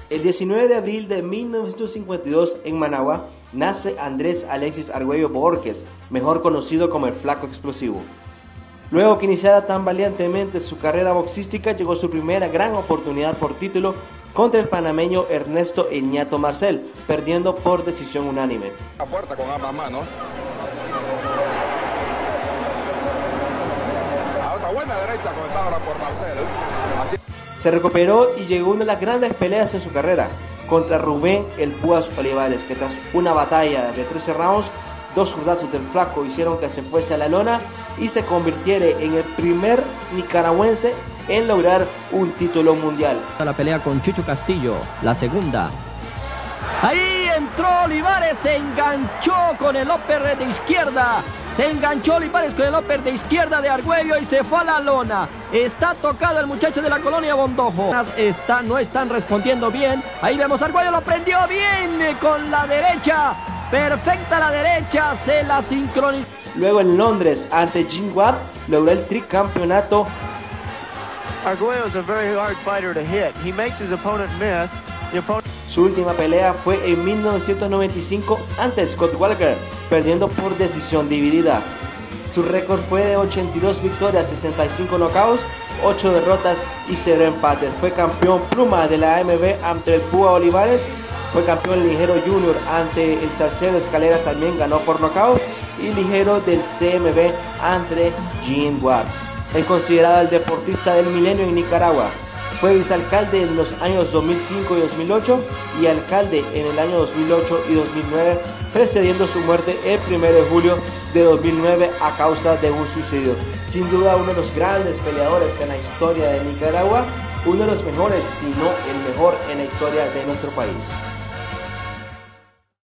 El 19 de abril de 1952 en Managua nace Andrés Alexis Argüello Borges, mejor conocido como el Flaco Explosivo. Luego que iniciara tan valientemente su carrera boxística, llegó su primera gran oportunidad por título contra el panameño Ernesto El Ñato Marcel, perdiendo por decisión unánime. La puerta con ambas manos. A otra buena derecha comenzada por Marcel. Se recuperó y llegó una de las grandes peleas en su carrera contra Rubén El Púas Olivares, que tras una batalla de 13 rounds, 2 zurdazos del Flaco hicieron que se fuese a la lona y se convirtiera en el primer nicaragüense en lograr un título mundial. La pelea con Chucho Castillo, la segunda. Ahí entró Olivares, se enganchó con el upper de izquierda. Se enganchó Olivares con el upper de izquierda de Argüello y se fue a la lona. Está tocado el muchacho de la colonia Bondojo. No están respondiendo bien. Ahí vemos a Argüello, lo prendió bien con la derecha. Perfecta la derecha, se la sincronizó. Luego en Londres, ante Jean Watt, logró el tricampeonato. Argüello is a very hard fighter to hit. He makes his opponent miss. Su última pelea fue en 1995 ante Scott Walker, perdiendo por decisión dividida. Su récord fue de 82 victorias, 65 knockouts, 8 derrotas y 0 empates. Fue campeón pluma de la AMB ante el Púa Olivares. Fue campeón ligero junior ante el Salcedo Escalera, también ganó por nocaut. Y ligero del CMB ante Jean Watt. Es considerado el deportista del milenio en Nicaragua. Fue vicealcalde en los años 2005 y 2008 y alcalde en el año 2008 y 2009, precediendo su muerte el 1 de julio de 2009 a causa de un suicidio. Sin duda uno de los grandes peleadores en la historia de Nicaragua, uno de los mejores, si no el mejor en la historia de nuestro país.